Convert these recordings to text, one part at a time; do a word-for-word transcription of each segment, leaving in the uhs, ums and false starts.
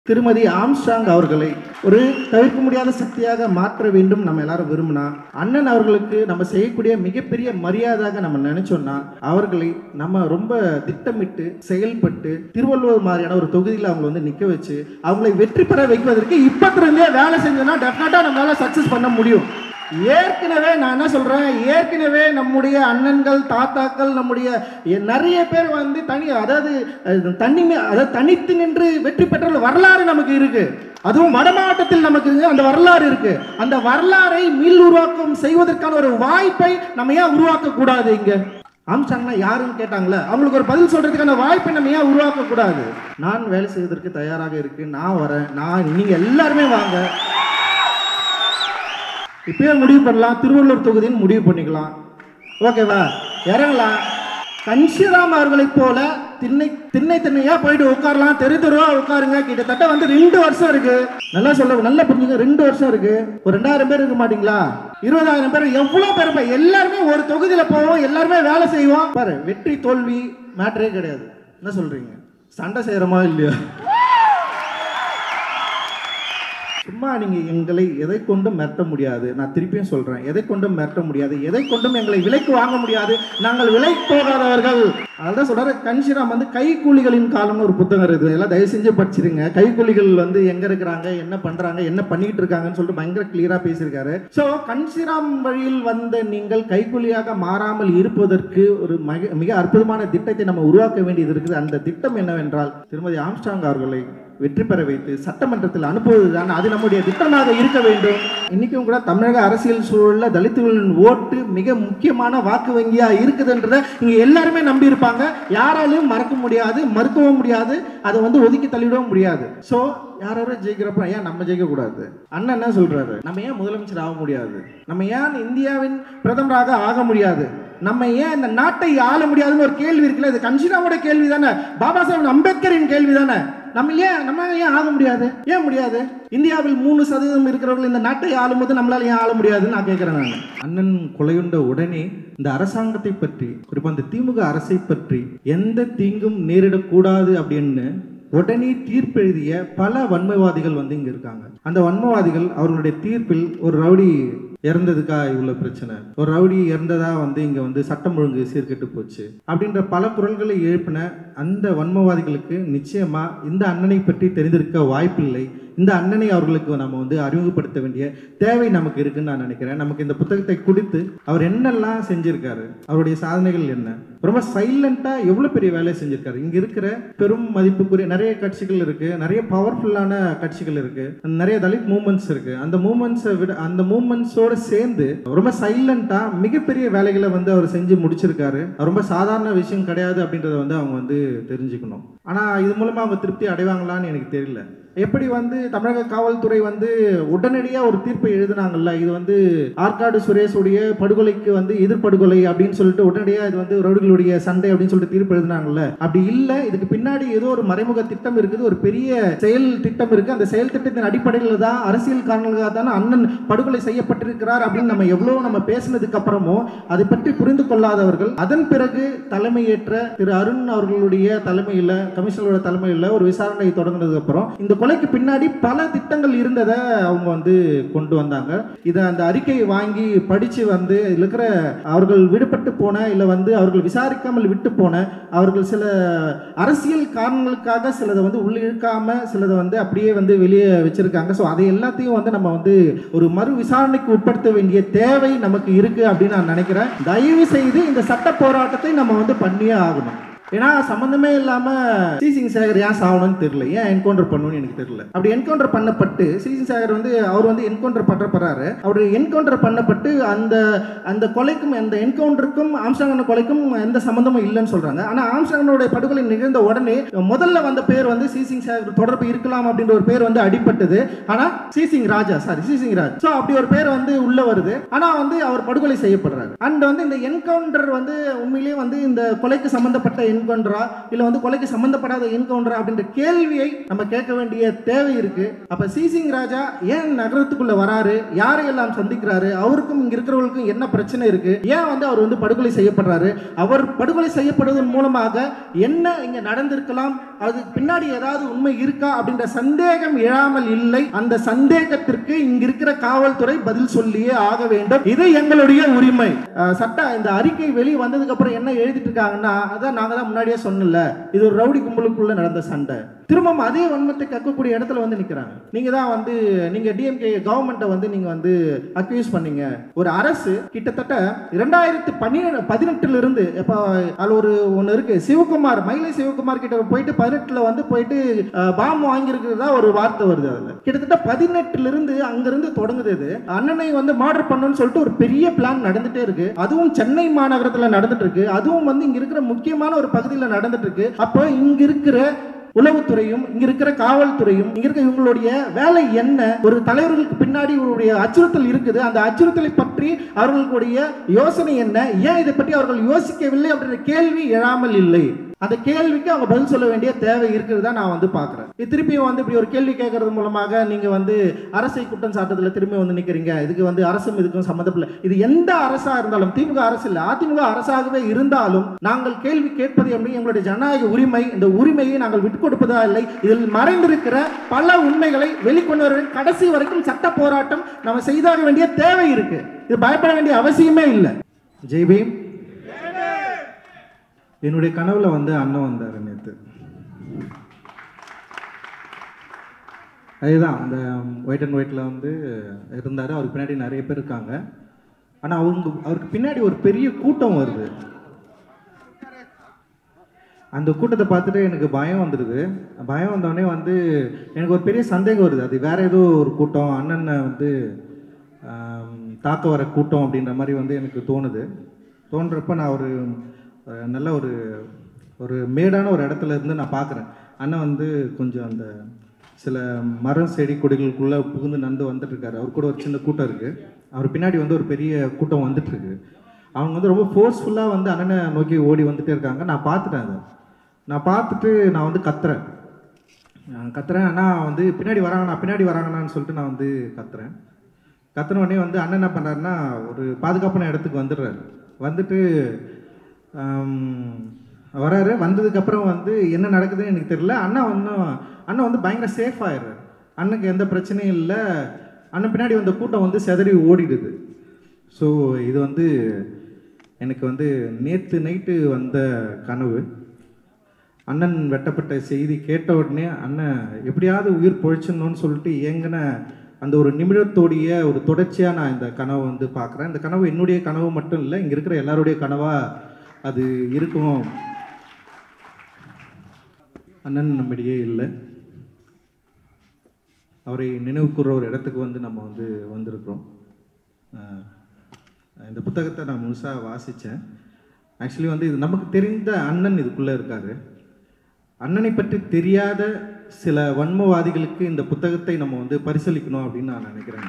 திருமதி ஆம்ஸ்ட்ராங் அவர்களை ஒரு தவிர்க்க முடியாத சக்தியாக மாற்ற வேண்டும் நம்ம எல்லாரும் விரும்பினா, அண்ணன் அவர்களுக்கு நம்ம செய்யக்கூடிய மிகப்பெரிய மரியாதையாக நம்ம நினைச்சோம்னா, அவர்களை நம்ம ரொம்ப திட்டமிட்டு செயல்பட்டு திருவள்ளுவர் மாதிரியான ஒரு தொகுதியில் அவங்க வந்து நிற்க வச்சு அவங்களை வெற்றி பெற வைப்பதற்கு இப்பத்திலிருந்தே வேலை செஞ்சோம்னா டெஃபினட்டாக நம்மளால சக்சஸ் பண்ண முடியும். ஏற்கனவே நான் என்ன சொல்றேன், ஏற்கனவே நம்முடைய அண்ணன்கள் தாத்தாக்கள் நம்முடைய நிறைய பேர் வந்து தனி அதாவது தனி அதாவது தனித்து நின்று வெற்றி பெற்ற வரலாறு நமக்கு இருக்கு. அதுவும் வட மாவட்டத்தில் நமக்கு அந்த வரலாறு இருக்கு. அந்த வரலாறை மீள் உருவாக்கம் செய்வதற்கான ஒரு வாய்ப்பை நம்ம ஏன் உருவாக்க கூடாது? இங்க ஆம்ஸ்ட்ராங்னா யாருன்னு கேட்டாங்களே, அவங்களுக்கு ஒரு பதில் சொல்றதுக்கான வாய்ப்பை நம்ம ஏன் உருவாக்க கூடாது? நான் வேலை செய்வதற்கு தயாராக இருக்கு, நான் வரேன், நான் நீங்க எல்லாருமே வாங்க, இப்பயே முடிவு பண்ணலாம், திருவள்ளூர் தொகுதின்னு முடிவு பண்ணிக்கலாம், ஓகேவா? இறங்கலாம். கன்ஷிராம் அவர்களை போல திண்ணை திண்ணை திண்ணையா போயிட்டு உட்காரலாம், தெரு தெருவா உட்காருங்க. கிட்டத்தட்ட வந்து ரெண்டு வருஷம் இருக்கு, நல்லா சொல்ல நல்லா புரிஞ்சுங்க, ரெண்டு வருஷம் இருக்கு. ஒரு ரெண்டாயிரம் பேர் இருக்க மாட்டீங்களா? இருபதாயிரம் பேர், எவ்வளவு பேர்? எல்லாருமே ஒரு தொகுதியில போவோம், எல்லாருமே வேலை செய்வோம். பாரு, வெற்றி தோல்வி மேட்டரே கிடையாது. என்ன சொல்றீங்க? சண்டை செய்யறோமா இல்லையா? சும்மா நீங்க எங்களை எதை கொண்டும் மிரட்ட முடியாது. நான் திருப்பியும் சொல்றேன், எதை கொண்டும் மிரட்ட முடியாது, எதை கொண்டும் எங்களை விலைக்கு வாங்க முடியாது. நாங்கள் விலை போகாதவர்கள். அதான் சொல்றாரு கன்ஷிராம் வந்து கைக்கூலிகளின் காலம்னு ஒரு புத்தகம் இருக்குது, எல்லாம் தயவு செஞ்சு படிச்சிருங்க. கைக்கூலிகள் வந்து எங்க இருக்கிறாங்க, என்ன பண்றாங்க, என்ன பண்ணிட்டு இருக்காங்கன்னு சொல்லிட்டு பயங்கர கிளியரா பேசியிருக்காரு. சோ கன்ஷிராம் வழியில் வந்த நீங்கள் கைக்கூலியாக மாறாமல் இருப்பதற்கு ஒரு மிக அற்புதமான திட்டத்தை நம்ம உருவாக்க வேண்டியது இருக்குது. அந்த திட்டம் என்னவென்றால், திருமதி ஆம்ஸ்ட்ராங் அவர்களை வெற்றி பெற வைத்து சட்டமன்றத்தில் அனுப்புவதுதான் அது நம்முடைய திட்டமாக இருக்க வேண்டும். இன்னைக்கும் கூட தமிழக அரசியல் சூழல்ல தலித்துகளின் ஓட்டு மிக முக்கியமான வாக்கு வங்கியா இருக்குதுன்றதை இங்க எல்லாருமே நம்பி இருப்பாங்க. யாராலையும் மறக்க முடியாது, மறுக்கவும் முடியாது, அதை வந்து ஒதுக்கி தள்ளிடவும் முடியாது. சோ யாரும் ஜெயிக்கிறப்ப ஏன் நம்ம ஜெயிக்க கூடாது? அண்ணன் என்ன சொல்றாரு, நம்ம ஏன் முதலமைச்சர் ஆக முடியாது, நம்ம ஏன் இந்தியாவின் பிரதமராக ஆக முடியாது, நம்ம ஏன் இந்த நாட்டை ஆள முடியாதுன்னு ஒரு கேள்வி இருக்குல்ல. இது கன்ஷிராமோட கேள்வி தானே, பாபா சாஹேப் அம்பேத்கரின் கேள்வி தானே. நம்ம ஏன் நம்ம ஏன் ஆக முடியாது? ஏன் முடியாது? இந்தியாவில் மூணு சதவீதம் இருக்கிறவர்கள் இந்த நாட்டை ஆளும் போது நம்மளால ஏன் ஆள முடியாதுன்னு நான் கேட்கிறேன். நான் அண்ணன் கொலையுண்ட உடனே இந்த அரசாங்கத்தை பற்றி, குறிப்பா இந்த திமுக அரசை பற்றி எந்த தீங்கும் நேரிடக்கூடாது அப்படின்னு உடனே தீர்ப்பு எழுதிய பல வன்மவாதிகள் வந்து இங்க இருக்காங்க. அந்த வன்மவாதிகள் அவர்களுடைய தீர்ப்பில் ஒரு ரவுடி இறந்ததுக்கா இவ்வளவு பிரச்சனை, ஒரு ரவுடி இறந்ததா வந்து இங்க வந்து சட்டம் ஒழுங்கு சீர்கெட்டு போச்சு அப்படின்ற பல குரல்களை எழுப்பின அந்த வன்மவாதிகளுக்கு நிச்சயமா இந்த அண்ணனை பற்றி தெரிந்திருக்க வாய்ப்பில்லை. இந்த அண்ணனை அவர்களுக்கு நம்ம வந்து அறிமுகப்படுத்த வேண்டிய தேவை நமக்கு இருக்குன்னு நான் நினைக்கிறேன். நமக்கு இந்த புத்தகத்தை கொடுத்து அவர் என்னெல்லாம் செஞ்சிருக்காரு, அவருடைய சாதனைகள் என்ன, ரொம்ப சைலண்டா எவ்வளவு பெரிய வேலையை செஞ்சிருக்காரு. இங்க இருக்கிற பெரும் மதிப்புக்குரிய நிறைய கட்சிகள் இருக்கு, நிறைய பவர்ஃபுல்லான கட்சிகள் இருக்கு, நிறைய தலித் மூவ்மெண்ட்ஸ் இருக்கு. அந்த மூவ்மெண்ட்ஸை விட அந்த மூவ்மெண்ட்ஸோட சேர்ந்து ரொம்ப சைலண்டா மிகப்பெரிய வேலைகளை வந்து அவர் செஞ்சு முடிச்சிருக்காரு. ரொம்ப சாதாரண விஷயம் கிடையாது அப்படின்றத வந்து அவங்க வந்து தெரிஞ்சுக்கணும். ஆனா இது மூலமா அவங்க திருப்தி அடைவாங்களான்னு எனக்கு தெரியல. எப்படி வந்து தமிழக காவல்துறை வந்து உடனடியாக ஒரு தீர்ப்பை எழுதினாங்கல்ல, இது வந்து ஆற்காடு சுரேஷுடைய படுகொலைக்கு வந்து எதிர்படுகொலை அப்படின்னு சொல்லிட்டு உடனடியாக இது வந்து ரவுடிகளுடைய சண்டை அப்படின்னு சொல்லிட்டு தீர்ப்பு எழுதினாங்கல்ல. அப்படி இல்லை, இதுக்கு பின்னாடி ஏதோ ஒரு மறைமுக திட்டம் இருக்குது, ஒரு பெரிய செயல் திட்டம் இருக்கு. அந்த செயல் திட்டத்தின் அடிப்படையில் தான் அரசியல் காரணங்களுக்காக தானே அண்ணன் படுகொலை செய்யப்பட்டிருக்கிறார் அப்படின்னு நம்ம எவ்வளோ நம்ம பேசினதுக்கு அப்புறமும் அதை பற்றி புரிந்து கொள்ளாதவர்கள் அதன் பிறகு தலைமையேற்ற திரு அருண் அவர்களுடைய தலைமையில், கமிஷனரோட தலைமையில் ஒரு விசாரணை தொடங்கினதுக்கு அப்புறம் இந்த கொலைக்கு பின்னாடி பல திட்டங்கள் இருந்ததை அவங்க வந்து கொண்டு வந்தாங்க. இதை அந்த அறிக்கையை வாங்கி படிச்சு வந்து இதில் இருக்கிற அவர்கள் விடுபட்டு போன இல்லை வந்து அவர்கள் விசாரிக்காமல் விட்டு போன அவர்கள் சில அரசியல் காரணங்களுக்காக சிலதை வந்து உள்ள இழுக்காம சிலதை வந்து அப்படியே வந்து வெளியே வச்சிருக்காங்க. ஸோ அதை எல்லாத்தையும் வந்து நம்ம வந்து ஒரு மறு விசாரணைக்கு உட்படுத்த வேண்டிய தேவை நமக்கு இருக்கு அப்படின்னு நான் நினைக்கிறேன். தயவு செய்து இந்த சட்ட போராட்டத்தை நம்ம வந்து பண்ணியே ஆகணும். ஏன்னா சம்பந்தமே இல்லாம சிசிங் சேகர் ஏன் சாகணும்னு தெரியல, ஏன் என்கவுண்டர் பண்ணணும்னு எனக்கு தெரியல. அப்படி என்கவுண்டர் பண்ணப்பட்டு சிசிங் சேகர் வந்து அவர் வந்து என்கவுண்டர் பண்றப்படுறாரு. அவர் என்கவுண்டர் பண்ணப்பட்டு அந்த அந்த கொலைக்கும் அந்த என்கவுண்டருக்கும் ஆம்ஸ்ட்ராங் கொலைக்கும் எந்த சம்பந்தமும் இல்லைன்னு சொல்றாங்க. ஆனா ஆம்ஸ்ட்ராங்கோட படுகொலை நிகழ்ந்த உடனே முதல்ல வந்த பேர் வந்து சிசிங் சேகர் தொடர்பு இருக்கலாம் அப்படின்ற ஒரு பேர் வந்து அடிப்பட்டது. ஆனா சிசிங் ராஜா சாரி சிசிங் ராஜ் ஸோ அப்படி ஒரு பேர் வந்து உள்ள வருது. ஆனா வந்து அவர் படுகொலை செய்யப்படுறாரு. அண்ட் வந்து இந்த என்கவுண்டர் வந்து உண்மையிலேயே வந்து இந்த கொலைக்கு சம்பந்தப்பட்ட என்கவுண்டரா இல்ல வந்து கொலைக்கு சம்பந்தப்படாத என்கவுண்டரா அப்படின்ற கேள்வியை நம்ம கேட்க வேண்டிய தேவை இருக்கு. அப்ப சிசிங் ராஜா ஏன் நகரத்துக்குள்ள வராரு, யாரையெல்லாம் சந்திக்கிறாரு, அவருக்கும் இங்க இருக்கிறவங்களுக்கும் என்ன பிரச்சனை இருக்கு, ஏன் வந்து அவர் வந்து படுகொலை செய்யப்படுறாரு, அவர் படுகொலை செய்யப்படுவதன் மூலமாக என்ன இங்க நடந்திருக்கலாம் அதுக்கு பின்னாடி ஏதாவது உண்மை இருக்கா அப்படின்ற சந்தேகம் எழாமல் இல்லை. அந்த சந்தேகத்திற்கு இங்க இருக்கிற காவல்துறை பதில் சொல்லியே ஆக வேண்டும். இது எங்களுடைய உரிமை. சட்ட இந்த அறிக்கை வெளியே வந்ததுக்கு அப்புறம் என்ன எழுதிட்டு இருக்காங்கன்னா, அதான் நாங்க தான் முன்னாடியே சொன்னல, இது ஒரு ரவுடி கும்பலுக்குள்ள நடந்த சண்டை. திரும்பவும் அதே வன்மத்தை கக்கக்கூடிய இடத்துல வந்து நிற்கிறாங்க. நீங்க தான் வந்து நீங்க டிஎம்கே கவர்மெண்ட்டை வந்து நீங்க வந்து அக்யூஸ் பண்ணீங்க. ஒரு அரசு கிட்டத்தட்ட இரண்டாயிரத்தி பன்னிரெண்டு பதினெட்டுல இருந்து இப்போ அது ஒரு ஒன்று இருக்கு, சிவகுமார் மயிலை சிவகுமார் கிட்ட போயிட்டு பதினெட்டுல வந்து போயிட்டு பாம்பு வாங்கியிருக்கிறதா ஒரு வார்த்தை வருது. அதுல கிட்டத்தட்ட பதினெட்டுல இருந்து அங்கிருந்து தொடங்குது. அண்ணனை வந்து மர்டர் பண்ணணும்னு சொல்லிட்டு ஒரு பெரிய பிளான் நடந்துட்டே இருக்கு. அதுவும் சென்னை மாநகரத்தில் நடந்துட்டு இருக்கு. அதுவும் வந்து இங்க இருக்கிற முக்கியமான ஒரு பகுதியில் நடந்துட்டு இருக்கு. அப்போ இங்க இருக்கிற உளவுத்துறையும் இங்க இருக்கிற காவல்துறையும் இங்க இருக்க இவங்களுடைய வேலை என்ன? ஒரு தலைவர்களுக்கு பின்னாடி இவருடைய அச்சுறுத்தல் இருக்குது. அந்த அச்சுறுத்தலை பற்றி அவர்களுடைய யோசனை என்ன? ஏன் இதை பற்றி அவர்கள் யோசிக்கவில்லை அப்படின்ற கேள்வி எழாமல் இல்லை. அந்த கேள்விக்கு அவங்க பதில் சொல்ல வேண்டிய தேவை இருக்கிறதா நான் வந்து பார்க்குறேன். திருப்பியும் வந்து இப்படி ஒரு கேள்வி கேட்கறது மூலமாக நீங்க வந்து அரசை குற்றம் சாட்டத்தில் திரும்பி வந்து நிற்கிறீங்க. இதுக்கு வந்து அரசும் இதுக்கும் சம்மந்தப்படல. இது எந்த அரசா இருந்தாலும், திமுக அரசு இல்லை, அதிமுக அரசாகவே இருந்தாலும் நாங்கள் கேள்வி கேட்பது எப்படி எங்களுடைய ஜனநாயக உரிமை. இந்த உரிமையை நாங்கள் விட்டுக் கொடுப்பதா இல்லை. இதில் மறைந்திருக்கிற பல உண்மைகளை வெளிக்கொண்டு வர கடைசி வரைக்கும் சட்ட போராட்டம் நம்ம செய்தாக வேண்டிய தேவை இருக்கு. இது பயப்பட வேண்டிய அவசியமே இல்லை. ஜெய்பீம். என்னுடைய கனவுல வந்து அண்ணன் வந்தார் நேற்று. அதுதான் அந்த ஒயிட் அண்ட் ஒயிட்டில் வந்து இருந்தார். அவருக்கு பின்னாடி நிறைய பேர் இருக்காங்க. ஆனால் அவங்க அவருக்கு பின்னாடி ஒரு பெரிய கூட்டம் வருது. அந்த கூட்டத்தை பார்த்துட்டு எனக்கு பயம் வந்துடுது. பயம் வந்தோடனே வந்து எனக்கு ஒரு பெரிய சந்தேகம் வருது. அது வேற ஏதோ ஒரு கூட்டம், அண்ணனை வந்து தாக்க வர கூட்டம் அப்படின்ற மாதிரி வந்து எனக்கு தோணுது. தோன்றப்ப நான் ஒரு நல்ல ஒரு ஒரு மேடான ஒரு இடத்துல இருந்து நான் பார்க்குறேன். அண்ணன் வந்து கொஞ்சம் அந்த சில மரம் செடி கொடிகளுக்குள்ளே புகுந்து நந்து வந்துட்டுருக்காரு. அவர் கூட ஒரு சின்ன கூட்டம் இருக்குது. அவர் பின்னாடி வந்து ஒரு பெரிய கூட்டம் வந்துட்டுருக்கு. அவங்க வந்து ரொம்ப ஃபோர்ஸ்ஃபுல்லாக வந்து அண்ணனை நோக்கி ஓடி வந்துகிட்டே இருக்காங்க. நான் பார்த்துட்டேன். அதை நான் பார்த்துட்டு நான் வந்து கத்துறேன் கத்துறேன் ஆனால் வந்து பின்னாடி வராங்கண்ணா பின்னாடி வராங்கண்ணான்னு சொல்லிட்டு நான் வந்து கத்துறேன். கத்துன உடனே வந்து அண்ணன் என்ன பண்ணுறாருன்னா ஒரு பாதுகாப்பான இடத்துக்கு வந்துடுறாரு. வந்துட்டு வராரு. வந்ததுக்கப்புறம் வந்து என்ன நடக்குதுன்னு எனக்கு தெரியல. அண்ணா ஒன்றும் அண்ணன் வந்து பயங்கர சேஃப் ஆயிடுறாரு. அண்ணனுக்கு எந்த பிரச்சனையும் இல்லை. அண்ணன் பின்னாடி வந்த கூட்டம் வந்து செதறி ஓடிடுது. ஸோ இது வந்து எனக்கு வந்து நேற்று நைட்டு வந்த கனவு. அண்ணன் வெட்டப்பட்ட செய்தி கேட்ட உடனே அண்ணன் எப்படியாவது உயிர் பொழைச்சிடணும்னு சொல்லிட்டு ஏங்கின அந்த ஒரு நிமிடத்தோடைய ஒரு தொடர்ச்சியாக நான் இந்த கனவை வந்து பார்க்குறேன். இந்த கனவு என்னுடைய கனவு மட்டும் இல்லை, இங்கே இருக்கிற எல்லாருடைய கனவாக அது இருக்கும். அண்ணன் நம்மிடையே இல்லை. அவரை நினைவு கூற ஒரு இடத்துக்கு வந்து நம்ம வந்து வந்திருக்கிறோம். இந்த புத்தகத்தை நான் முழுசாக வாசித்தேன். ஆக்சுவலி வந்து இது நமக்கு தெரிந்த அண்ணன் இதுக்குள்ளே இருக்காரு. அண்ணனை பற்றி தெரியாத சில வன்மவாதிகளுக்கு இந்த புத்தகத்தை நம்ம வந்து பரிசீலிக்கணும் அப்படின்னு நான் நினைக்கிறேன்.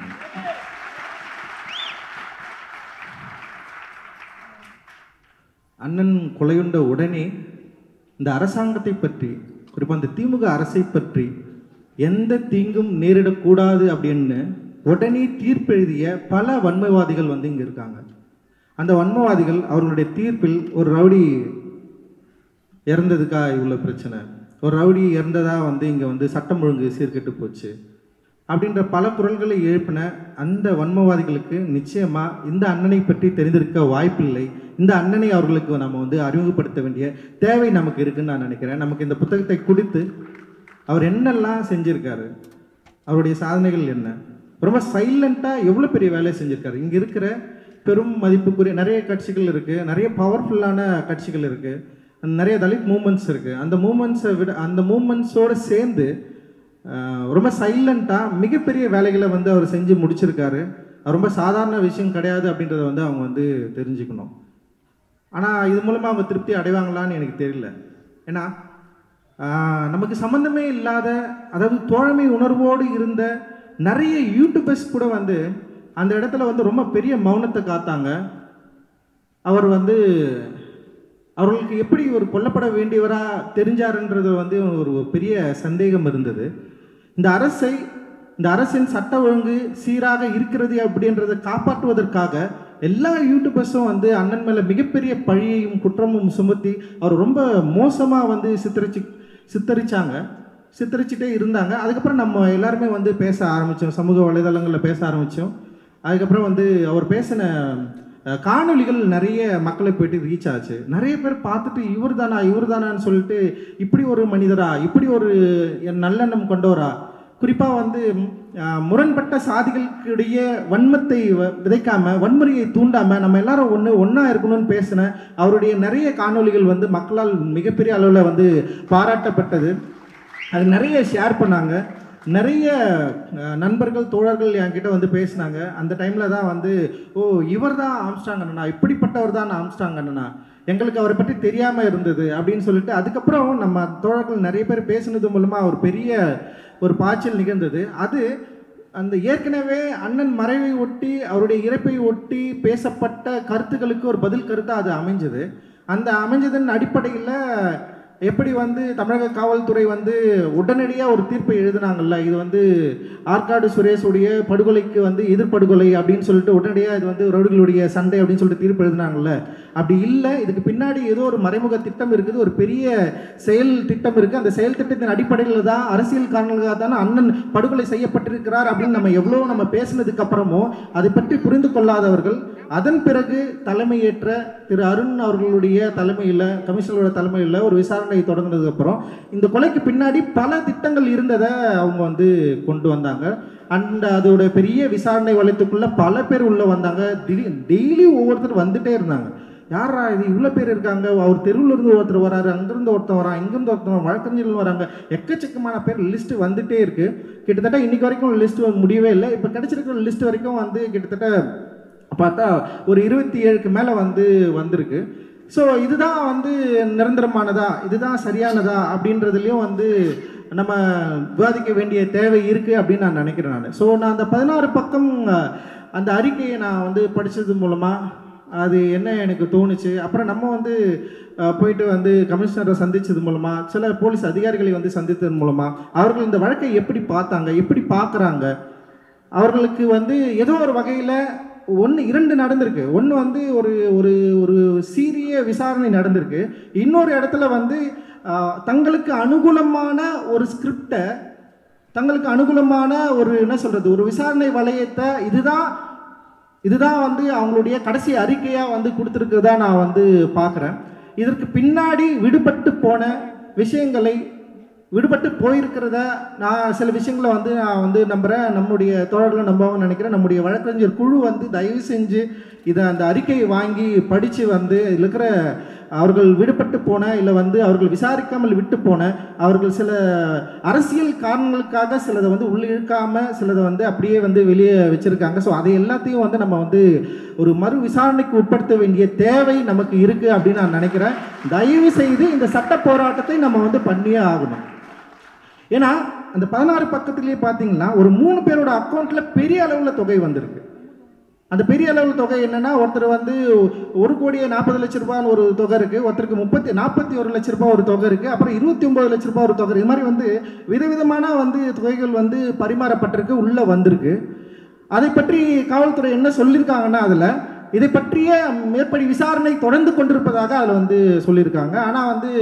அண்ணன் கொலையுண்ட உடனே இந்த அரசாங்கத்தை பற்றி, குறிப்பாக இந்த திமுக அரசை பற்றி எந்த தீங்கும் நேரிடக்கூடாது அப்படின்னு உடனே தீர்ப்பெழுதிய பல வன்மவாதிகள் வந்து இங்கே இருக்காங்க. அந்த வன்மவாதிகள் அவர்களுடைய தீர்ப்பில் ஒரு ரவுடி இறந்ததுக்கா இவ்வளோ பிரச்சனை, ஒரு ரவுடி இறந்ததா வந்து இங்கே வந்து சட்டம் ஒழுங்கு சீர்கெட்டு போச்சு அப்படின்ற பல குரல்களை எழுப்பின அந்த வன்மவாதிகளுக்கு நிச்சயமாக இந்த அண்ணனை பற்றி தெரிந்திருக்க வாய்ப்பில்லை. இந்த அண்ணனை அவர்களுக்கு நம்ம வந்து அறிமுகப்படுத்த வேண்டிய தேவை நமக்கு இருக்குன்னு நான் நினைக்கிறேன். நமக்கு இந்த புத்தகத்தை கொடுத்து அவர் என்னெல்லாம் செஞ்சுருக்காரு, அவருடைய சாதனைகள் என்ன, ரொம்ப சைலண்ட்டாக எவ்வளோ பெரிய வேலையை செஞ்சுருக்காரு. இங்கே இருக்கிற பெரும் மதிப்புக்குரிய நிறைய கட்சிகள் இருக்குது, நிறைய பவர்ஃபுல்லான கட்சிகள் இருக்குது, நிறைய தலித் மூமெண்ட்ஸ் இருக்குது. அந்த மூமெண்ட்ஸை விட அந்த மூமெண்ட்ஸோடு சேர்ந்து ரொம்ப சைலண்ட்டாக மிகப்பெரிய வேலைகளை வந்து அவர் செஞ்சு முடிச்சிருக்காரு. ரொம்ப சாதாரண விஷயம் கிடையாது அப்படின்றத வந்து அவங்க வந்து தெரிஞ்சுக்கணும். ஆனால் இது மூலமாக அவங்க திருப்தி அடைவாங்களான்னு எனக்கு தெரியல. ஏன்னா நமக்கு சம்மந்தமே இல்லாத, அதாவது தோழமை உணர்வோடு இருந்த நிறைய யூடியூபர்ஸ் கூட வந்து அந்த இடத்துல வந்து ரொம்ப பெரிய மௌனத்தை காத்தாங்க. அவர் வந்து அவர்களுக்கு எப்படி ஒரு கொல்லப்பட வேண்டியவராக தெரிஞ்சாருன்றது வந்து ஒரு பெரிய சந்தேகம் இருந்தது. இந்த அரசை இந்த அரசின் சட்ட ஒழுங்கு சீராக இருக்கிறது அப்படின்றத காப்பாற்றுவதற்காக எல்லா யூடியூபர்ஸும் வந்து அண்ணன் மேலே மிகப்பெரிய பழியையும் குற்றமும் சுமத்தி அவர் ரொம்ப மோசமாக வந்து சித்தரிச்சு சித்தரிச்சாங்க, சித்தரிச்சுட்டே இருந்தாங்க. அதுக்கப்புறம் நம்ம எல்லாருமே வந்து பேச ஆரம்பித்தோம், சமூக வலைதளங்களில் பேச ஆரம்பித்தோம். அதுக்கப்புறம் வந்து அவர் பேசின காணொலிகள் நிறைய மக்களை போயிட்டு ரீச் ஆச்சு. நிறைய பேர் பார்த்துட்டு இவர் தானா இவர் தானான்னு சொல்லிட்டு, இப்படி ஒரு மனிதரா, இப்படி ஒரு நல்லெண்ணம் கொண்டவரா, குறிப்பாக வந்து முரண்பட்ட சாதிகளுக்கிடையே வன்மத்தை விதைக்காம, வன்முறையை தூண்டாம, நம்ம எல்லாரும் ஒன்று ஒன்றா இருக்கணும்னு பேசின அவருடைய நிறைய காணொலிகள் வந்து மக்களால் மிகப்பெரிய அளவில் வந்து பாராட்டப்பட்டது. அது நிறைய ஷேர் பண்ணாங்க. நிறைய நண்பர்கள் தோழர்கள் என்கிட்ட வந்து பேசினாங்க. அந்த டைமில் தான் வந்து, ஓ இவர் தான் ஆம்ஸ்ட்ராங் அண்ணனா, இப்படிப்பட்டவர் தான் ஆம்ஸ்ட்ராங் அண்ணனா, எங்களுக்கு அவரை பற்றி தெரியாமல் இருந்தது அப்படின்னு சொல்லிட்டு, அதுக்கப்புறம் நம்ம தோழர்கள் நிறைய பேர் பேசுனது மூலமாக ஒரு பெரிய ஒரு பாய்ச்சல் நிகழ்ந்தது. அது அந்த ஏற்கனவே அண்ணன் மறைவை ஒட்டி அவருடைய இறப்பை ஒட்டி பேசப்பட்ட கருத்துக்களுக்கு ஒரு பதில் கருத்தாக அது அமைஞ்சது. அந்த அமைஞ்சதன் அடிப்படையில் எப்படி வந்து தமிழக காவல்துறை வந்து உடனடியாக ஒரு தீர்ப்பை எழுதினாங்கல்ல, இது வந்து ஆற்காடு சுரேஷுடைய படுகொலைக்கு வந்து எதிர்படுகொலை அப்படின்னு சொல்லிட்டு உடனடியாக இது வந்து ரவுடிகளுடைய சண்டை அப்படின்னு சொல்லிட்டு தீர்ப்பு எழுதினாங்கல்ல, அப்படி இல்லை. இதுக்கு பின்னாடி ஏதோ ஒரு மறைமுக திட்டம் இருக்குது, ஒரு பெரிய செயல் திட்டம் இருக்குது. அந்த செயல் திட்டத்தின் அடிப்படையில் தான், அரசியல் காரணங்களுக்காக தானே அண்ணன் படுகொலை செய்யப்பட்டிருக்கிறார் அப்படின்னு நம்ம எவ்வளோ நம்ம பேசினதுக்கு அப்புறமும் அதை பற்றி புரிந்து கொள்ளாதவர்கள் அதன் பிறகு தலைமையேற்ற திரு அருண் அவர்களுடைய தலைமையில், கமிஷனரோட தலைமையில் ஒரு விசாரணை தொடங்கினதுக்கு அப்புறம் இந்த கொலைக்கு பின்னாடி பல திட்டங்கள் இருந்ததை அவங்க வந்து கொண்டு வந்தாங்க. அண்ட் அதோட பெரிய விசாரணை வளையத்துக்குள்ள பல பேர் உள்ள வந்தாங்க. டெய்லி ஒவ்வொருத்தர் வந்துட்டே இருந்தாங்க. யாரா இது, இவ்வளோ பேர் இருக்காங்க, அவர் தெருவில் இருந்து ஒருத்தர் வராரு, அங்கிருந்து ஒருத்தர் வரான், இங்கிருந்து ஒருத்தர், வழக்கறிஞர்கள் வராங்க, எக்கச்சக்கமான பேர் லிஸ்ட் வந்துட்டே இருக்கு. கிட்டத்தட்ட இன்னைக்கு வரைக்கும் லிஸ்ட் முடியவே இல்லை. இப்போ கிடைச்சிருக்கிற லிஸ்ட் வரைக்கும் வந்து கிட்டத்தட்ட பார்த்தா ஒரு இருபத்தி ஏழுக்கு மேலே வந்து வந்திருக்கு. ஸோ இதுதான் வந்து நிரந்தரமானதா, இதுதான் சரியானதா அப்படின்றதுலையும் வந்து நம்ம விவாதிக்க வேண்டிய தேவை இருக்குது அப்படின்னு நான் நினைக்கிறேன். நான் ஸோ நான் அந்த பதினாறு பக்கம் அந்த அறிக்கையை நான் வந்து படித்தது மூலமாக அது என்ன எனக்கு தோணுச்சு. அப்புறம் நம்ம வந்து போயிட்டு வந்து கமிஷனரை சந்தித்தது மூலமாக, சில போலீஸ் அதிகாரிகளை வந்து சந்தித்தது மூலமாக அவர்கள் இந்த வழக்கை எப்படி பார்த்தாங்க, எப்படி பார்க்குறாங்க, அவர்களுக்கு வந்து ஏதோ ஒரு வகையில் ஒன்று இரண்டு நடந்திருக்கு. ஒன்று வந்து ஒரு ஒரு ஒரு சீரிய விசாரணை நடந்திருக்கு. இன்னொரு இடத்துல வந்து தங்களுக்கு அனுகூலமான ஒரு ஸ்கிரிப்டை, தங்களுக்கு அனுகூலமான ஒரு என்ன சொல்கிறது ஒரு விசாரணை வளையத்தை இதுதான் இதுதான் வந்து அவங்களுடைய கடைசி அறிக்கையாக வந்து கொடுத்துருக்குறதா நான் வந்து பார்க்குறேன். இதற்கு பின்னாடி விடுபட்டு போன விஷயங்களை, விடுபட்டு போயிருக்கிறத நான் சில விஷயங்களை வந்து நான் வந்து நம்புகிறேன். நம்முடைய தோழர்களை நம்புவாங்கன்னு நினைக்கிறேன். நம்முடைய வழக்கறிஞர் குழு வந்து தயவு செஞ்சு இதை அந்த அறிக்கையை வாங்கி படித்து வந்து இதில் இருக்கிற அவர்கள் விடுபட்டு போன, இல்லை வந்து அவர்கள் விசாரிக்காமல் விட்டு போன, அவர்கள் சில அரசியல் காரணங்களுக்காக சிலதை வந்து உள்ள இழுக்காமல் சிலதை வந்து அப்படியே வந்து வெளியே வச்சுருக்காங்க. ஸோ அதை எல்லாத்தையும் வந்து நம்ம வந்து ஒரு மறு விசாரணைக்கு உட்படுத்த வேண்டிய தேவை நமக்கு இருக்குது அப்படின்னு நான் நினைக்கிறேன். தயவு செய்து இந்த சட்ட போராட்டத்தை நம்ம வந்து பண்ணியே ஆகணும். ஏன்னா அந்த பதினாறு பக்கத்துலேயே பார்த்தீங்கன்னா ஒரு மூணு பேரோட அக்கௌண்ட்டில் பெரிய அளவில் தொகை வந்திருக்கு. அந்த பெரிய அளவில் தொகை என்னென்னா, ஒருத்தர் வந்து ஒரு கோடியே நாற்பது லட்ச ரூபான்னு ஒரு தொகை இருக்குது, ஒருத்தருக்கு முப்பத்தி நாற்பத்தி ஒரு லட்ச ரூபாய் ஒரு தொகை இருக்குது, அப்புறம் இருபத்தி ஒம்பது லட்ச ரூபாய் ஒரு தொகை. இது மாதிரி வந்து விதவிதமான வந்து தொகைகள் வந்து பரிமாறப்பட்டிருக்கு, உள்ளே வந்திருக்கு. அதை பற்றி காவல்துறை என்ன சொல்லியிருக்காங்கன்னா, அதில் இதை பற்றிய மேற்படி விசாரணை தொடர்ந்து கொண்டிருப்பதாக அதில் வந்து சொல்லியிருக்காங்க. ஆனால் வந்து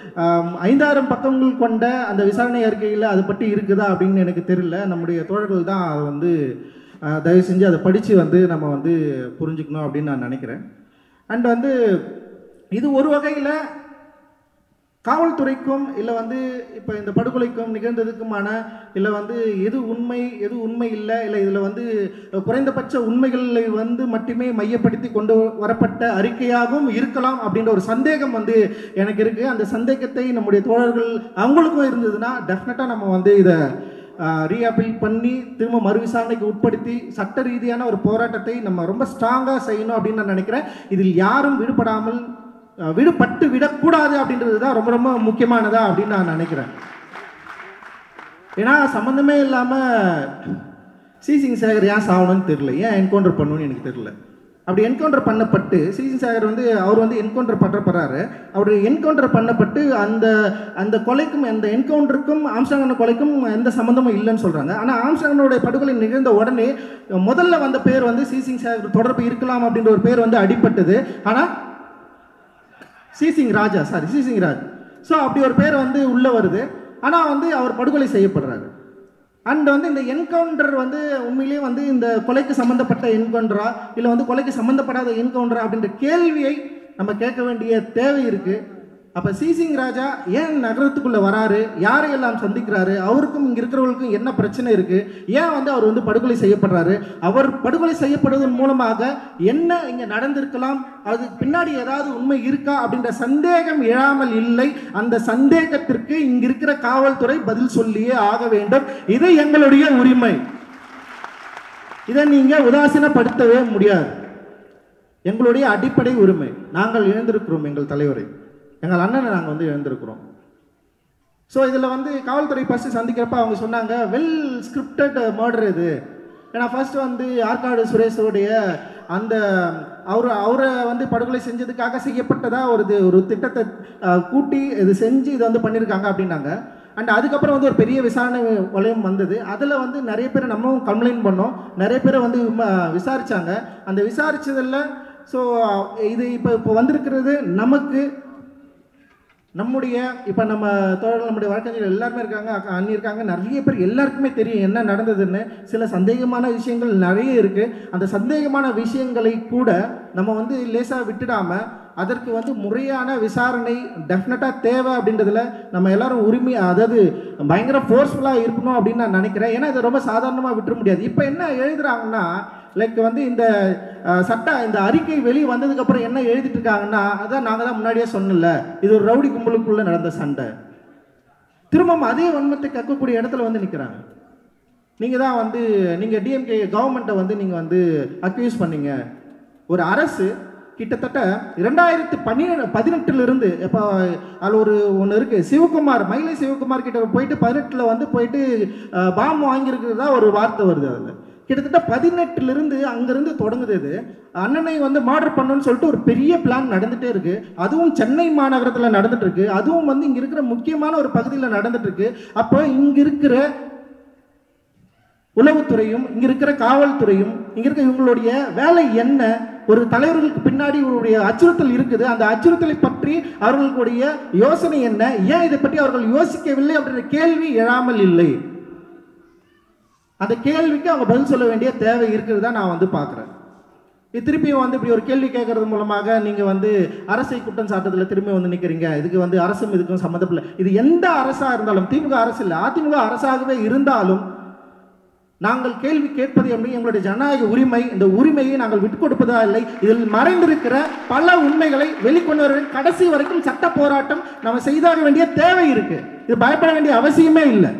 ஐந்தாயிரம் பக்கங்கள் கொண்ட அந்த விசாரணை அறிக்கையில் அதை பற்றி இருக்குதா அப்படின்னு எனக்கு தெரியல. நம்முடைய தோழர்கள் தான் அதை வந்து தயவு செஞ்சு அதை படித்து வந்து நம்ம வந்து புரிஞ்சுக்கணும் அப்படின்னு நான் நினைக்கிறேன். அண்ட் வந்து இது ஒரு வகையில் காவல்துறைக்கும் இல்லை வந்து இப்போ இந்த படுகொலைக்கும் நிகழ்ந்ததுக்குமான இல்லை வந்து எது உண்மை எது உண்மை இல்லை, இல்லை இதில் வந்து குறைந்தபட்ச உண்மைகளை வந்து மட்டுமே மையப்படுத்தி கொண்டு வரப்பட்ட அறிக்கையாகவும் இருக்கலாம் அப்படின்ற ஒரு சந்தேகம் வந்து எனக்கு இருக்குது. அந்த சந்தேகத்தை நம்முடைய தோழர்கள் அவங்களுக்கும் இருந்ததுன்னா டெஃபினட்டாக நம்ம வந்து இதை ரீஅப்பீல் பண்ணி திரும்ப மறு விசாரணைக்கு உட்படுத்தி சட்ட ரீதியான ஒரு போராட்டத்தை நம்ம ரொம்ப ஸ்ட்ராங்காக செய்யணும் அப்படின்னு நான் நினைக்கிறேன். இதில் யாரும் விடுபடாமல் விடுபட்டு விடக்கூடாது அப்படின்றது தான் ரொம்ப ரொம்ப முக்கியமானதா அப்படின்னு நான் நினைக்கிறேன். ஏன்னா சம்மந்தமே இல்லாமல் சிசிங் சேகர் ஏன் சாகணும்னு தெரியல, ஏன் என்கவுண்டர் பண்ணணும்னு எனக்கு தெரியல. அப்படி என்கவுண்டர் பண்ணப்பட்டு சிசிங் சேகர் வந்து அவர் வந்து என்கவுண்டர் பண்ணுறப்படுறாரு. அவர் என்கவுண்டர் பண்ணப்பட்டு அந்த அந்த கொலைக்கும் அந்த என்கவுண்டருக்கும் ஆம்ஸ்ட்ராங் கொலைக்கும் எந்த சம்மந்தமும் இல்லைன்னு சொல்கிறாங்க. ஆனால் ஆம்ஸ்ட்ராங்கனுடைய படுகொலை நிகழ்ந்த உடனே முதல்ல வந்த பேர் வந்து சிசிங் சேகர் தொடர்பு இருக்கலாம் அப்படின்ற ஒரு பேர் வந்து அடிப்பட்டது. ஆனால் சிசிங் ராஜா சாரி சிசிங் ராஜ் ஸோ அப்படி ஒரு பேர் வந்து உள்ளே வருது. ஆனால் வந்து அவர் படுகொலை செய்யப்படுறாரு. அண்ட் வந்து இந்த என்கவுண்டர் வந்து உண்மையிலேயே வந்து இந்த கொலைக்கு சம்மந்தப்பட்ட என்கவுண்டரா இல்லை வந்து கொலைக்கு சம்மந்தப்படாத என்கவுண்டரா அப்படின்ற கேள்வியை நம்ம கேட்க வேண்டிய தேவை இருக்குது. அப்போ சிசிங் ராஜா ஏன் நகரத்துக்குள்ளே வராரு, யாரையெல்லாம் சந்திக்கிறாரு, அவருக்கும் இங்கே இருக்கிறவங்களுக்கும் என்ன பிரச்சனை இருக்குது, ஏன் வந்து அவர் வந்து படுகொலை செய்யப்படுறாரு, அவர் படுகொலை செய்யப்படுவதன் மூலமாக என்ன இங்கே நடந்திருக்கலாம், அதுக்கு பின்னாடி ஏதாவது உண்மை இருக்கா அப்படின்ற சந்தேகம் எழாமல் இல்லை. அந்த சந்தேகத்திற்கு இங்கே இருக்கிற காவல்துறை பதில் சொல்லியே ஆக வேண்டும். இது எங்களுடைய உரிமை. இதை நீங்கள் உதாசீனப்படுத்தவே முடியாது. எங்களுடைய அடிப்படை உரிமை. நாங்கள் இழந்திருக்கிறோம் எங்கள் தலைவரை, எங்கள் அண்ணனை நாங்கள் வந்து இழந்திருக்கிறோம். ஸோ இதில் வந்து காவல்துறை ஃபஸ்ட்டு சந்திக்கிறப்ப அவங்க சொன்னாங்க, வெல் ஸ்கிரிப்டட் மர்டர் இது. ஏன்னா ஃபர்ஸ்ட் வந்து ஆற்காடு சுரேஷோடைய அந்த அவர் அவரை வந்து படுகொலை செஞ்சதுக்காக செய்யப்பட்டதா ஒரு இது ஒரு திட்டத்தை கூட்டி இது செஞ்சு இதை வந்து பண்ணியிருக்காங்க அப்படின்னாங்க. அண்ட் அதுக்கப்புறம் வந்து ஒரு பெரிய விசாரணை வளையம் வந்தது. அதில் வந்து நிறைய பேர் நம்மளும் கம்ப்ளைண்ட் பண்ணோம், நிறைய பேரை வந்து விசாரித்தாங்க. அந்த விசாரித்ததில் ஸோ இது இப்போ இப்போ வந்திருக்கிறது நமக்கு நம்முடைய இப்போ நம்ம தோழர்கள் நம்முடைய வழக்கறிஞர்கள் எல்லாருமே இருக்காங்க, அண்ணி இருக்காங்க, நிறைய பேர் எல்லாருக்குமே தெரியும் என்ன நடந்ததுன்னு. சில சந்தேகமான விஷயங்கள் நிறைய இருக்குது. அந்த சந்தேகமான விஷயங்களை கூட நம்ம வந்து லேசாக விட்டுடாமல் அதற்கு வந்து முறையான விசாரணை டெஃபினட்டாக தேவை அப்படின்றதுல நம்ம எல்லாரும் உரிமை, அதாவது பயங்கர ஃபோர்ஸ்ஃபுல்லாக இருக்கணும் அப்படின்னு நான் நினைக்கிறேன். ஏன்னா இதை ரொம்ப சாதாரணமாக விட்டுற முடியாது. இப்போ என்ன எழுதுறாங்கன்னா, லைக் வந்து இந்த சட்ட இந்த அறிக்கை வெளியே வந்ததுக்கப்புறம் என்ன எழுதிட்டு இருக்காங்கன்னா, அதான் நாங்கள் தான் முன்னாடியே சொன்னல, இது ஒரு ரவுடி கும்பலுக்குள்ளே நடந்த சண்டை. திரும்பவும் அதே வன்மத்தை கக்கக்கூடிய இடத்துல வந்து நிற்கிறாங்க. நீங்கள் தான் வந்து நீங்கள் டிஎம்கே கவர்மெண்ட்டை வந்து நீங்கள் வந்து அக்யூஸ் பண்ணீங்க. ஒரு அரசு கிட்டத்தட்ட இரண்டாயிரத்தி பன்னிரெண்டு பதினெட்டுலேருந்து இப்போ அதில் ஒரு ஒன்று இருக்குது, சிவகுமார் மயிலை சிவகுமார் கிட்ட போயிட்டு பதினெட்டில் வந்து போயிட்டு பாம்பு வாங்கியிருக்கிறதா ஒரு வார்த்தை வருது. அதில் கிட்டத்தட்ட பதினெட்டுலேருந்து அங்கேருந்து தொடங்குது. இது அண்ணனை வந்து மர்டர் பண்ணணும்னு சொல்லிட்டு ஒரு பெரிய பிளான் நடந்துகிட்டே இருக்குது. அதுவும் சென்னை மாநகரத்தில் நடந்துட்டு இருக்கு. அதுவும் வந்து இங்கே இருக்கிற முக்கியமான ஒரு பகுதியில் நடந்துட்டு இருக்கு. அப்போ இங்கே இருக்கிற உளவுத்துறையும் இங்கே இருக்கிற காவல்துறையும் இங்கே இருக்க இவங்களுடைய வேலை என்ன, ஒரு தலைவர்களுக்கு பின்னாடி இவருடைய அச்சுறுத்தல் இருக்குது, அந்த அச்சுறுத்தலை பற்றி அவர்களுடைய யோசனை என்ன, ஏன் இதை பற்றி அவர்கள் யோசிக்கவில்லை அப்படின்ற கேள்வி எழாமல் இல்லை. அந்த கேள்விக்கு அவங்க பதில் சொல்ல வேண்டிய தேவை இருக்கிறதா நான் வந்து பார்க்குறேன். இது திருப்பியும் வந்து இப்படி ஒரு கேள்வி கேட்கறது மூலமாக நீங்கள் வந்து அரசை குற்றம் சாட்டத்தில் திரும்பி வந்து நிற்கிறீங்க. இதுக்கு வந்து அரசும் இதுக்கும் சம்மந்தப்படல. இது எந்த அரசாக இருந்தாலும், திமுக அரசு இல்லை, அதிமுக அரசாகவே இருந்தாலும் நாங்கள் கேள்வி கேட்பது என்பது எங்களுடைய ஜனநாயக உரிமை. இந்த உரிமையை நாங்கள் விட்டுக் கொடுப்பதா இல்லை. இதில் மறைந்திருக்கிற பல உண்மைகளை வெளிக்கொண்டு வர கடைசி வரைக்கும் சட்ட போராட்டம் நம்ம செய்தாக வேண்டிய தேவை இருக்கு. இது பயப்பட வேண்டிய அவசியமே இல்லை.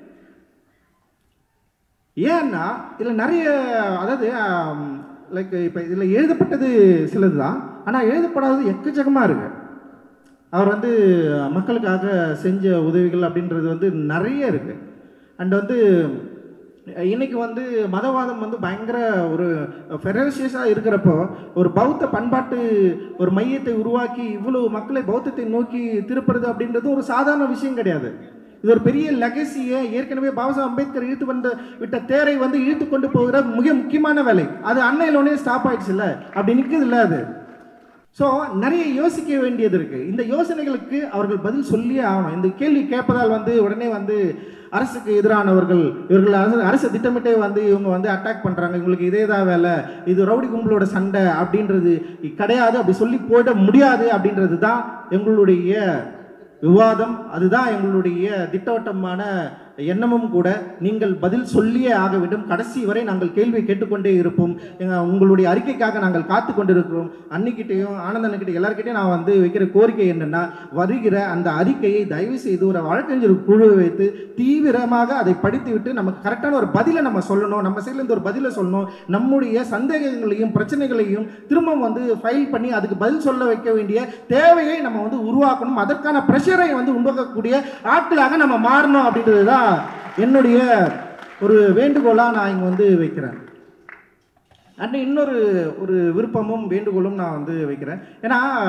ஏன்னா இதில் நிறைய, அதாவது லைக் இப்போ இதில் எழுதப்பட்டது சிலது தான், ஆனால் எழுதப்படாதது எக்கச்சக்கமாக இருக்கு. அவர் வந்து மக்களுக்காக செஞ்ச உதவிகள் அப்படின்றது வந்து நிறைய இருக்கு. அண்ட் வந்து இன்னைக்கு வந்து மதவாதம் வந்து பயங்கர ஒரு ஃபெரோசியஸாக இருக்கிறப்போ ஒரு பௌத்த பண்பாட்டு ஒரு மையத்தை உருவாக்கி இவ்வளவு மக்களை பௌத்தத்தை நோக்கி திருப்புறது அப்படின்றது ஒரு சாதாரண விஷயம் கிடையாது. இது ஒரு பெரிய லெகசியை ஏற்கனவே பாபா சாஹேப் அம்பேத்கர் இழுத்து வந்து விட்ட தேரை வந்து இழுத்து கொண்டு போகிற மிக முக்கியமான வேலை. அது அன்னையிலோனே ஸ்டாப் ஆயிடுச்சு இல்லை, அப்படி நிற்குது இல்லை அது. ஸோ நிறைய யோசிக்க வேண்டியது இருக்குது. இந்த யோசனைகளுக்கு அவர்கள் பதில் சொல்லியே ஆகணும். இந்த கேள்வி கேட்பதால் வந்து உடனே வந்து அரசுக்கு எதிரானவர்கள், இவர்கள் அரசு அரசு திட்டமிட்டே வந்து இவங்க வந்து அட்டாக் பண்ணுறாங்க, இவங்களுக்கு இதே தான் வேலை, இது ரவுடி கும்பலோட சண்டை அப்படின்றது கிடையாது, அப்படி சொல்லி போட முடியாது அப்படின்றது தான் எங்களுடைய விவாதம். அதுதான் எங்களுடைய திட்டவட்டமான எண்ணமும் கூட. நீங்கள் பதில் சொல்லியே ஆக வேண்டும். கடைசி வரை நாங்கள் கேள்வி கேட்டுக்கொண்டே இருப்போம். உங்களுடைய அறிக்கைக்காக நாங்கள் காத்து கொண்டிருக்கிறோம். அன்னிக்கிட்டையும் ஆனந்தன்கிட்ட எல்லாருக்கிட்டையும் நான் வந்து வைக்கிற கோரிக்கை என்னென்னா, வருகிற அந்த அறிக்கையை தயவு செய்து ஒரு வழக்கறிஞர் குழுவை வைத்து தீவிரமாக அதை படித்து விட்டு நமக்கு கரெக்டான ஒரு பதிலை நம்ம சொல்லணும். நம்ம சைட்லேருந்து ஒரு பதிலை சொல்லணும். நம்முடைய சந்தேகங்களையும் பிரச்சனைகளையும் திரும்பவும் வந்து ஃபைல் பண்ணி அதுக்கு பதில் சொல்ல வைக்க வேண்டிய தேவையை நம்ம வந்து உருவாக்கணும். அதற்கான ப்ரெஷரை வந்து உண்டாக்கக்கூடிய ஆட்களாக நம்ம மாறணும் அப்படின்றது தான் என்னுடைய ஒரு வேண்டுகோளாக நான் இங்கே வந்து வைக்கிறேன். அண்ட் இன்னொரு ஒரு விருப்பமும் வேண்டுகோளும் நான் வந்து வைக்கிறேன். ஏன்னா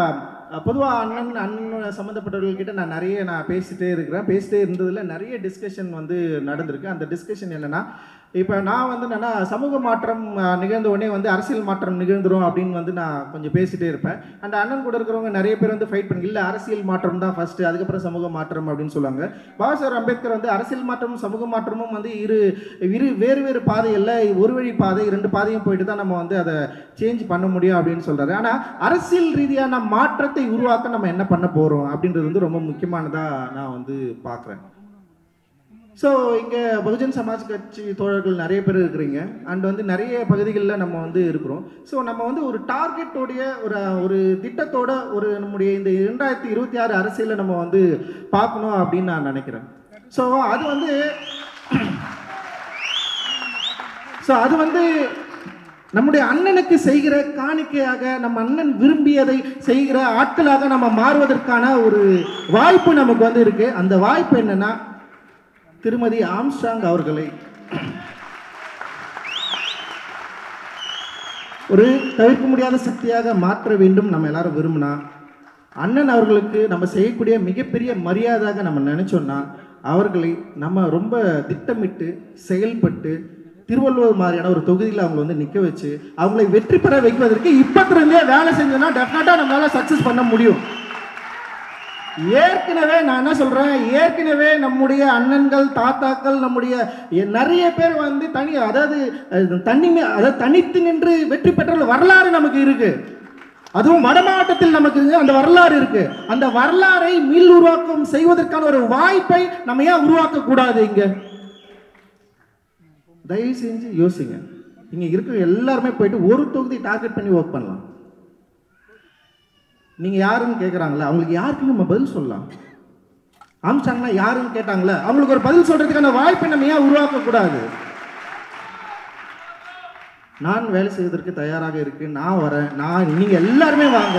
பொதுவாக அண்ணன் அண்ணன் சம்மந்தப்பட்டவர்கள்கிட்ட நான் நிறைய நான் பேசிகிட்டே இருக்கிறேன். பேசிட்டே இருந்ததில் நிறைய டிஸ்கஷன் வந்து நடந்திருக்கு. அந்த டிஸ்கஷன் என்னென்னா, இப்போ நான் வந்து என்னென்னா சமூக மாற்றம் நிகழ்ந்த உடனே வந்து அரசியல் மாற்றம் நிகழ்ந்துடும் அப்படின்னு வந்து நான் கொஞ்சம் பேசிகிட்டே இருப்பேன். அந்த அண்ணன் கூட இருக்கிறவங்க நிறைய பேர் வந்து ஃபைட் பண்ணி இல்லை அரசியல் மாற்றம் தான் ஃபஸ்ட்டு, அதுக்கப்புறம் சமூக மாற்றம் அப்படின்னு சொல்லுவாங்க. பாபா சாஹேப் அம்பேத்கர் வந்து அரசியல் மாற்றமும் சமூக மாற்றமும் வந்து இரு இரு வேறு வேறு பாதையில் ஒரு வழி பாதை, ரெண்டு பாதையும் போயிட்டு தான் நம்ம வந்து அதை சேஞ்ச் பண்ண முடியும் அப்படின்னு சொல்கிறாரு. ஆனால் அரசியல் ரீதியான மாற்றத்தை உருவாக்க நம்ம என்ன பண்ண போகிறோம் அப்படின்றது வந்து ரொம்ப முக்கியமானதாக நான் வந்து பார்க்குறேன். ஸோ இங்கே பகுஜன் சமாஜ் கட்சி தோழர்கள் நிறைய பேர் இருக்கிறீங்க அண்ட் வந்து நிறைய பகுதிகளில் நம்ம வந்து இருக்கிறோம். ஸோ நம்ம வந்து ஒரு டார்கெட்டோடைய ஒரு ஒரு திட்டத்தோட ஒரு நம்முடைய இந்த இரண்டாயிரத்தி இருபத்தி ஆறு அரசியலை நம்ம வந்து பார்க்கணும் அப்படின்னு நான் நினைக்கிறேன். ஸோ அது வந்து ஸோ அது வந்து நம்முடைய அண்ணனுக்கு செய்கிற காணிக்கையாக, நம்ம அண்ணன் விரும்பியதை செய்கிற ஆட்களாக நம்ம மாறுவதற்கான ஒரு வாய்ப்பு நமக்கு வந்து இருக்கு. அந்த வாய்ப்பு என்னன்னா, திருமதி ஆம்ஸ்ட்ராங் அவர்களை ஒரு தவிர்க்க முடியாத சக்தியாக மாற்ற வேண்டும் நம்ம எல்லாரும் விரும்பினா, அண்ணன் அவர்களுக்கு நம்ம செய்யக்கூடிய மிகப்பெரிய மரியாதையாக நம்ம நினைச்சோம்னா, அவர்களை நம்ம ரொம்ப திட்டமிட்டு செயல்பட்டு திருவள்ளுவர் மாதிரியான ஒரு தொகுதியில் அவங்களை வந்து நிற்க வச்சு அவங்களை வெற்றி பெற வைப்பதற்கு இப்பத்திலிருந்தே வேலை செஞ்சோன்னா டெஃபினட்டாக நம்மளால சக்ஸஸ் பண்ண முடியும். ஏற்கனவே நான் என்ன சொல்றேன், ஏற்கனவே நம்முடைய அண்ணன்கள் தாத்தாக்கள் நம்முடைய நிறைய பேர் வந்து தனி அதாவது தனி அதாவது தனித்து நின்று வெற்றி பெற்ற வரலாறு நமக்கு இருக்கு. அதுவும் வட மாவட்டத்தில் நமக்கு அந்த வரலாறு இருக்கு. அந்த வரலாறை மீள் உருவாக்கம் செய்வதற்கான ஒரு வாய்ப்பை நம்ம ஏன் உருவாக்க கூடாது? இங்க தயவு செஞ்சு யோசிங்க. இங்க இருக்கிற எல்லாருமே போயிட்டு ஒரு தொகுதி டார்கெட் பண்ணி ஒர்க் பண்ணலாம். நீங்க யாருன்னு கேட்குறாங்களா, அவங்களுக்கு யாருக்கு நம்ம பதில் சொல்லலாம். ஆம்ஸ்ட்ராங்னா யாருன்னு கேட்டாங்களா, அவங்களுக்கு ஒரு பதில் சொல்றதுக்கான வாய்ப்பை நம்ம ஏன் உருவாக்க கூடாது? நான் வேலை செய்வதற்கு தயாராக இருக்கு, நான் வரேன், நான் நீங்க எல்லாருமே வாங்க.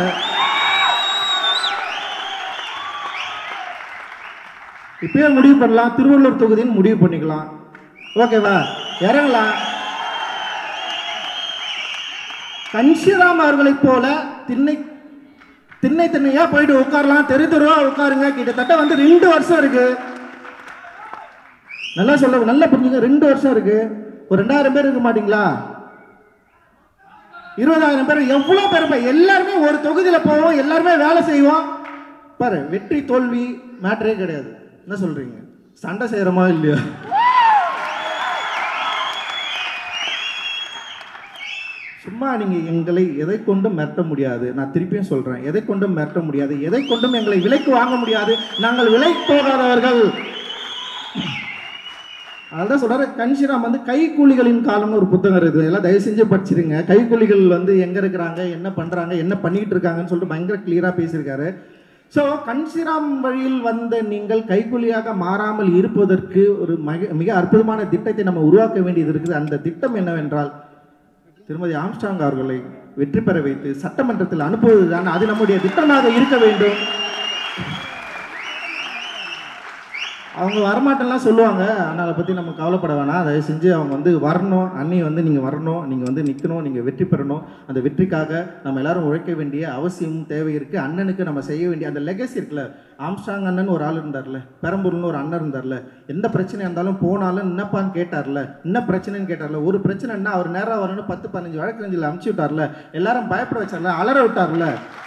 இப்பயே முடிவு பண்ணலாம், திருவள்ளூர் தொகுதின்னு முடிவு பண்ணிக்கலாம். ஓகேவா, இறங்கலாம். கன்ஷிராம் அவர்களை போல திண்ணை திண்ணை திண்ணையா போயிட்டு உட்காரலாம், தெரு தெருவா உட்காருங்க. கிட்டத்தட்ட வந்து ரெண்டு வருஷம் இருக்கு. நல்லா சொல்ல, நல்லா புரிஞ்சுங்க, ரெண்டு வருஷம் இருக்கு. ஒரு ரெண்டாயிரம் பேர் இருக்க மாட்டீங்களா? இருபதாயிரம் பேர், எவ்வளவு பேர்? எல்லாருமே ஒரு தொகுதியில போவோம், எல்லாருமே வேலை செய்வோம். பாரு, வெற்றி தோல்வி மேட்டரே கிடையாது. என்ன சொல்றீங்க? சண்டை செய்யறோமா இல்லையா? சும்மா நீங்க எங்களை எதை கொண்டும் மிரட்ட முடியாது. நான் திருப்பியும் சொல்றேன், எதை கொண்டும் மிரட்ட முடியாது, எதை கொண்டும் எங்களை விலைக்கு வாங்க முடியாது. நாங்கள் விலை போகாதவர்கள். அதான் சொல்றாரு கன்ஷிராம் வந்து கைக்கூலிகளின் காலம்னு ஒரு புத்தகம் இருக்குது. எல்லாம் தயவு செஞ்சு படிச்சிருங்க. கைக்கூலிகள் வந்து எங்க இருக்கிறாங்க, என்ன பண்றாங்க, என்ன பண்ணிட்டு இருக்காங்கன்னு சொல்லிட்டு பயங்கர கிளியரா பேசியிருக்காரு. ஸோ கன்ஷிராம் வழியில் வந்த நீங்கள் கைக்கூலியாக மாறாமல் இருப்பதற்கு ஒரு மிக மிக அற்புதமான திட்டத்தை நம்ம உருவாக்க வேண்டியது இருக்குது. அந்த திட்டம் என்னவென்றால், திருமதி ஆம்ஸ்ட்ராங் அவர்களை வெற்றி பெற வைத்து சட்டமன்றத்தில் அனுப்புவதுதான் அது நம்முடைய திட்டமாக இருக்க வேண்டும். அவங்க வரமாட்டேன்லாம் சொல்லுவாங்க, ஆனால் அதை பற்றி நம்ம கவலைப்பட வேணாம். தயவு செஞ்சு அவங்க வந்து வரணும். அண்ணி வந்து நீங்கள் வரணும், நீங்கள் வந்து நிற்கணும், நீங்கள் வெற்றி பெறணும். அந்த வெற்றிக்காக நம்ம எல்லாரும் உழைக்க வேண்டிய அவசியமும் தேவை இருக்குது. அண்ணனுக்கு நம்ம செய்ய வேண்டிய அந்த லெகசி இருக்குல்ல. ஆம்ஸ்ட்ராங் அண்ணன் ஒரு ஆள் இருந்தார்ல, பெரம்பூர்னு ஒரு அண்ணன் இருந்தார்ல, எந்த பிரச்சனையாக இருந்தாலும் போனாலும் என்னப்பான்னு கேட்டார்ல, என்ன பிரச்சனைன்னு கேட்டார்ல. ஒரு பிரச்சனைன்னா அவர் நேராக வரணும்னு பத்து பதினஞ்சு வழக்கறிஞர்கள் அமுச்சு விட்டார்ல, எல்லாரும் பயப்பட வச்சார்ல, அலற விட்டார்ல.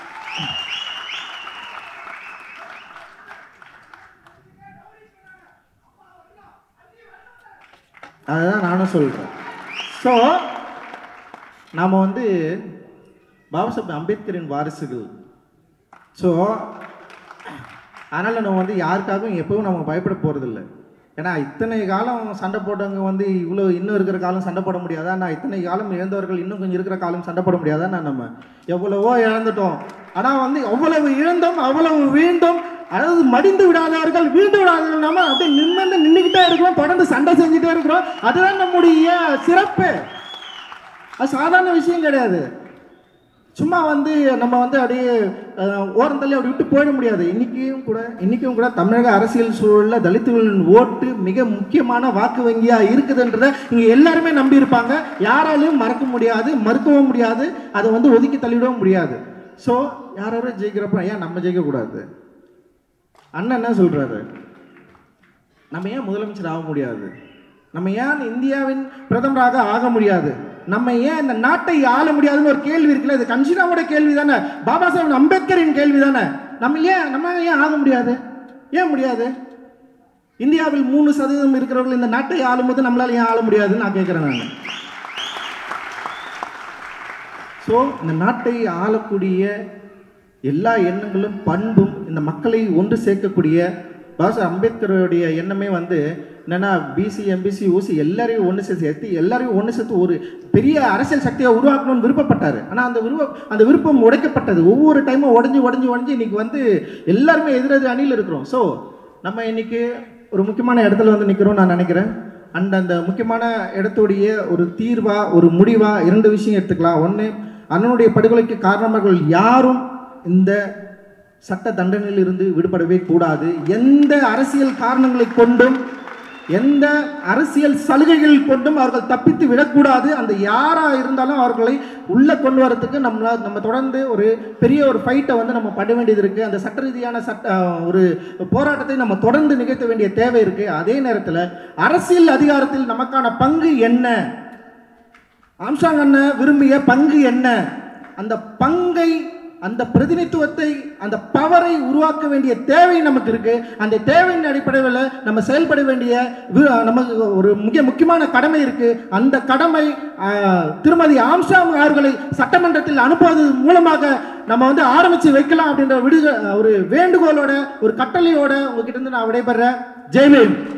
அதுதான் நானும் சொல்கிறேன். ஸோ நாம் வந்து பாபா சாஹேப் அம்பேத்கரின் வாரிசுகள். ஸோ அதனால் நம்ம வந்து யாருக்காகவும் எப்பவும் நம்ம பயப்பட போகிறதில்ல. ஏன்னா இத்தனை காலம் சண்டை போட்டவங்க வந்து இவ்வளோ இன்னும் இருக்கிற காலம் சண்டை போட முடியாதா? நான் இத்தனை காலம் இழந்தவர்கள் இன்னும் கொஞ்சம் இருக்கிற காலம் சண்டை போட முடியாதா? நான் நம்ம எவ்வளவோ இழந்துட்டோம். ஆனால் வந்து அவ்வளவு இழந்தோம், அவ்வளவு வீழ்ந்தோம். அதாவது மடிந்து விடாதவர்கள் வீழ்ந்து விடாதவர்கள் நம்ம அப்படியே நின்று நின்றுக்கிட்டே இருக்கிறோம், தொடர்ந்து சண்டை செஞ்சுட்டே இருக்கிறோம். அதுதான் நம்முடைய சிறப்பு. அது சாதாரண விஷயம் கிடையாது. சும்மா வந்து நம்ம வந்து அப்படியே ஓரந்தள்ளி அப்படி விட்டு போயிட முடியாது. இன்றைக்கும் கூட இன்றைக்கும் கூட தமிழக அரசியல் சூழலில் தலித்துகளின் ஓட்டு மிக முக்கியமான வாக்கு வங்கியாக இருக்குதுன்றதை இங்கே எல்லாருமே நம்பியிருப்பாங்க. யாராலையும் மறக்க முடியாது, மறுக்கவும் முடியாது, அதை வந்து ஒதுக்கி தள்ளிவிடவும் முடியாது. ஸோ யார் யாரோ ஜெயிக்கிறப்ப ஏன் நம்ம ஜெயிக்கக்கூடாது? அண்ணன் என்ன சொல்கிறாரு, நம்ம ஏன் முதலமைச்சர் ஆக முடியாது? நம்ம ஏன் இந்தியாவின் பிரதமராக ஆக முடியாது? நம்ம ஏன் இந்த நாட்டை ஆள முடியாதுன்னு ஒரு கேள்வி இருக்குல்ல, இது கன்ஷிராவோட கேள்வி தானே, பாபா சாஹேப் அம்பேத்கரின் கேள்வி தானே. நம்ம ஏன் நம்ம ஏன் ஆக முடியாது? ஏன் முடியாது? இந்தியாவில் மூணு சதவீதம் இருக்கிறவர்கள் இந்த நாட்டை ஆளும்போது நம்மளால ஏன் ஆள முடியாதுன்னு நான் கேட்குறேன். நான் ஸோ இந்த நாட்டை ஆளக்கூடிய எல்லா எண்ணங்களும் பண்பும் இந்த மக்களை ஒன்று சேர்க்கக்கூடிய பாபா அம்பேத்கருடைய எண்ணமே வந்து என்னன்னா, பிசி எம்பிசி ஓசி எல்லாரையும் ஒன்று சேர்த்து எல்லாரையும் ஒன்று சேர்த்து ஒரு பெரிய அரசியல் சக்தியை உருவாக்கணும்னு விருப்பப்பட்டார். ஆனால் அந்த விருப்பம் அந்த விருப்பம் உடைக்கப்பட்டது. ஒவ்வொரு டைமும் உடஞ்சி உடஞ்சி உடஞ்சி இன்னைக்கு வந்து எல்லாருமே எதிரெதிர் அணியில் இருக்கிறோம். ஸோ நம்ம இன்னைக்கு ஒரு முக்கியமான இடத்துல வந்து நிற்கிறோம் நான் நினைக்கிறேன். அண்ட் அந்த முக்கியமான இடத்துடைய ஒரு தீர்வா ஒரு முடிவா இரண்டு விஷயம் எடுத்துக்கலாம். ஒன்று, அண்ணனுடைய படுகொலைக்கு காரணமானவர்கள் யாரும் இந்த சட்ட தண்டனையில் இருந்து விடுபடவே கூடாது. எந்த அரசியல் காரணங்களை கொண்டும் எந்த அரசியல் சலுகைகள் கொண்டும் அவர்கள் தப்பித்து விடக்கூடாது. அந்த யாரா இருந்தாலும் அவர்களை உள்ள கொண்டு வரதுக்கு நம்ம நம்ம தொடர்ந்து ஒரு பெரிய ஒரு ஃபைட்டை வந்து நம்ம பண்ண வேண்டியது இருக்கு. அந்த சட்ட ரீதியான சட்ட ஒரு போராட்டத்தை நம்ம தொடர்ந்து நிகழ்த்த வேண்டிய தேவை இருக்கு. அதே நேரத்தில் அரசியல் அதிகாரத்தில் நமக்கான பங்கு என்ன, ஆம்ஸ்ட்ராங் அண்ணன் விரும்பிய பங்கு என்ன, அந்த பங்கை அந்த பிரதிநிதித்துவத்தை அந்த பவரை உருவாக்க வேண்டிய தேவை நமக்கு இருக்கு. அந்த தேவையின் அடிப்படையில் நம்ம செயல்பட வேண்டிய நமக்கு ஒரு மிக முக்கியமான கடமை இருக்கு. அந்த கடமை திருமதி ஆம்ஸ்ட்ராங் அவர்களை சட்டமன்றத்தில் அனுப்புவது மூலமாக நம்ம வந்து ஆரம்பிச்சு வைக்கலாம் அப்படின்ற விடு ஒரு வேண்டுகோளோட ஒரு கட்டளையோட உங்ககிட்ட இருந்து நான் விடைபெறேன். ஜெய்பீம்.